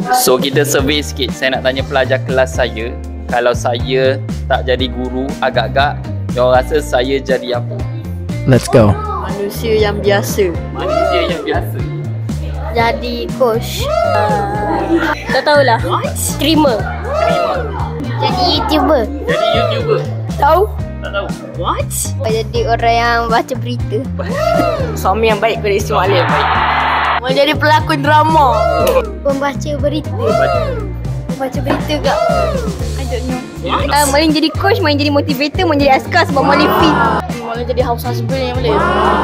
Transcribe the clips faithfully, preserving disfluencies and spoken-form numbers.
So kita survey sikit. Saya nak tanya pelajar kelas saya, kalau saya tak jadi guru, agak-agak diorang rasa saya jadi apa? Let's go. Manusia yang biasa. Manusia yang biasa. Jadi coach. Uh, tak tahulah. What? Streamer. Jadi YouTuber. Jadi YouTuber. Tahu? Tak tahu. What? Jadi orang yang baca berita. Suami yang baik kepada isteri Soalan Malim. yang baik. Mau jadi pelakon drama. Pembaca berita. Pembaca berita kak. I don't know. What? Uh, Maling jadi coach, Maling jadi motivator, Maling jadi askar sebab Maling fit. Mau jadi house husband yang boleh.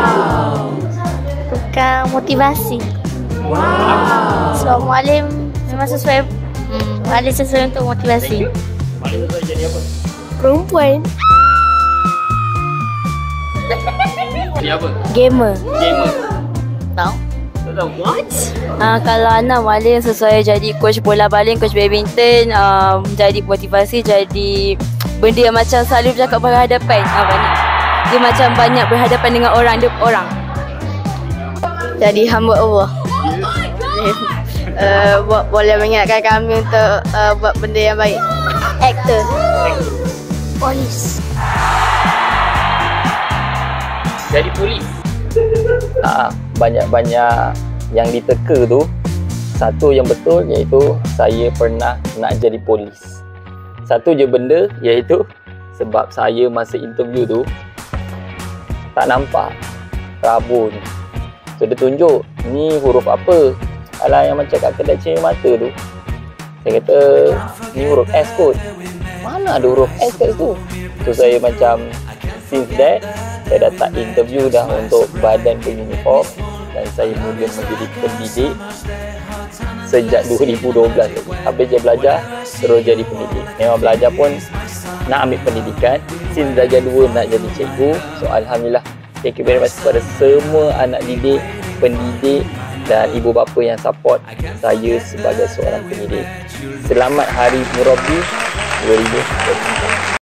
Tukang motivasi. Wow. So Malim memang sesuai. Hmm, Malim sesuai untuk motivasi. Maling tu jadi apa? Perempuan. Jadi apa? Gamer. Gamer. Tahu? Tak tahu. What? Uh, kalau anak Maling sesuai jadi coach bola baling, coach badminton, um, jadi motivasi, jadi benda yang macam selalu bercakap berhadapan. Uh, banyak. Dia macam banyak berhadapan dengan orang, dia orang. Jadi hamba Allah. uh, buat, boleh mengingatkan kami untuk uh, buat benda yang baik. Aktor. Polis. Jadi polis. Ah, banyak-banyak yang diteka tu. Satu yang betul iaitu saya pernah nak jadi polis. Satu je benda iaitu sebab saya masa interview tu tak nampak rabun. So dia tunjuk ni huruf apa. Alah yang macam kat kedai cermin mata tu. Saya kata ni huruf S kot. Mana ada huruf S kat situ? So saya macam since that saya dah tak interview dah untuk badan beruniform dan saya mula menjadi pendidik sejak dua ribu dua belas. Habis je belajar terus jadi pendidik. Memang belajar pun nak ambil pendidikan. Since darjah dua nak jadi cikgu. So alhamdulillah, thank you very much kepada semua anak didik, pendidik dan ibu bapa yang support saya sebagai seorang pendidik. Selamat Hari Murabi dua ribu dua puluh tiga.